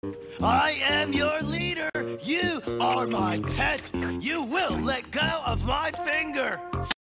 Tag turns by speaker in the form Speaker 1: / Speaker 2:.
Speaker 1: I am your leader. You are my pet. You will let go of my finger.